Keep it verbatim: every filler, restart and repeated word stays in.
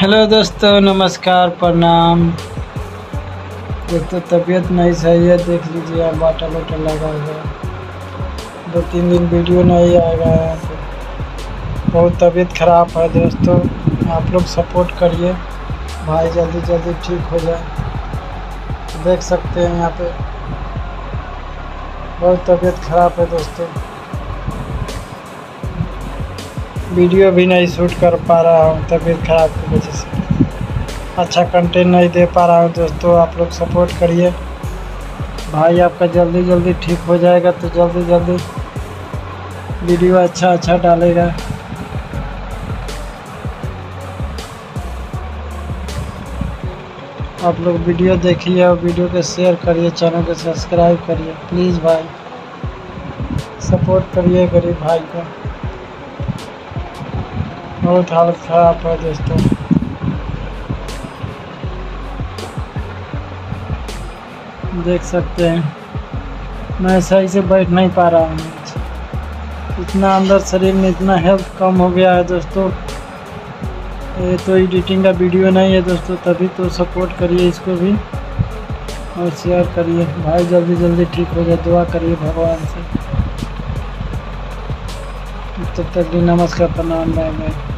Hello दोस्तों, नमस्कार, प्रणाम। दोस्तों तबीयत नहीं सही है, देख लीजिए आप, बाटल वाटल लगा हुआ है। दो तीन दिन वीडियो नहीं आएगा यहाँ पे, बहुत तबीयत ख़राब है दोस्तों। आप लोग सपोर्ट करिए, भाई जल्दी जल्दी ठीक हो जाए। देख सकते हैं यहाँ पे बहुत तबीयत ख़राब है दोस्तों। वीडियो भी नहीं शूट कर पा रहा हूँ तबीयत ख़राब की वजह से, अच्छा कंटेंट नहीं दे पा रहा हूँ दोस्तों। आप लोग सपोर्ट करिए, भाई आपका जल्दी जल्दी ठीक हो जाएगा तो जल्दी जल्दी वीडियो अच्छा अच्छा डालेगा। आप लोग वीडियो देखिए और वीडियो को शेयर करिए, चैनल को सब्सक्राइब करिए प्लीज़ भाई, सपोर्ट करिए गरीब भाई को। बहुत हालत ख़राब है दोस्तों। देख सकते हैं मैं सही से बैठ नहीं पा रहा हूँ, इतना अंदर शरीर में इतना हेल्थ कम हो गया है दोस्तों। ये तो एडिटिंग का वीडियो नहीं है दोस्तों, तभी तो सपोर्ट करिए इसको भी और शेयर करिए। भाई जल्दी जल्दी ठीक हो जाए, दुआ करिए भगवान से। तब तक भी नमस्कार, प्रणाम, बाय बाय।